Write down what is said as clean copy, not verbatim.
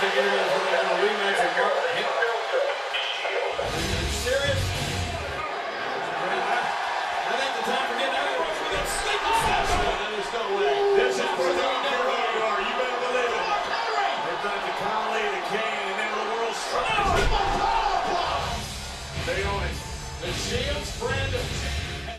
think anybody's going to have a rematch of Mark. Are you serious? I think the time for getting out of here. We got sleeping steps. There's no way.